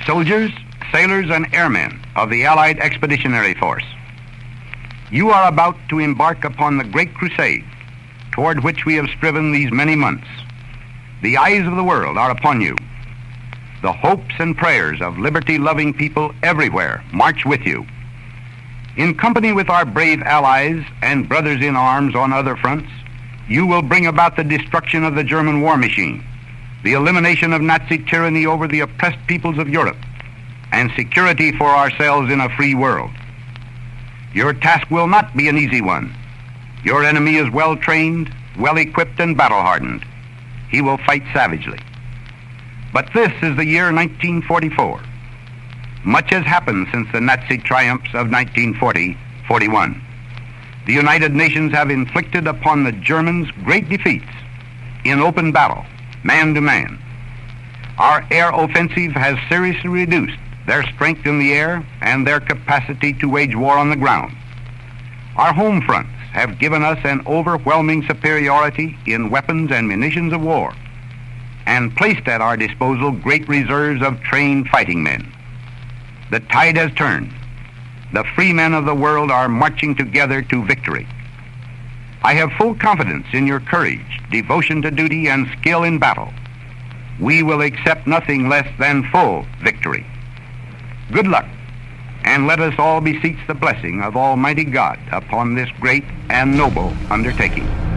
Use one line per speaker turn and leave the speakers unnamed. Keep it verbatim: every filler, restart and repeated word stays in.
soldiers, sailors, and airmen of the Allied Expeditionary Force, you are about to embark upon the great crusade toward which we have striven these many months. The eyes of the world are upon you. The hopes and prayers of liberty-loving people everywhere march with you. In company with our brave allies and brothers in arms on other fronts, you will bring about the destruction of the German war machine, the elimination of Nazi tyranny over the oppressed peoples of Europe, and security for ourselves in a free world. Your task will not be an easy one. Your enemy is well-trained, well-equipped, and battle-hardened. He will fight savagely. But this is the year nineteen forty-four. Much has happened since the Nazi triumphs of nineteen forty forty-one. The United Nations have inflicted upon the Germans great defeats in open battle, man to man. Our air offensive has seriously reduced their strength in the air and their capacity to wage war on the ground. Our home fronts have given us an overwhelming superiority in weapons and munitions of war, and placed at our disposal great reserves of trained fighting men. The tide has turned. The free men of the world are marching together to victory. I have full confidence in your courage, devotion to duty, and skill in battle. We will accept nothing less than full victory. Good luck, and let us all beseech the blessing of Almighty God upon this great and noble undertaking.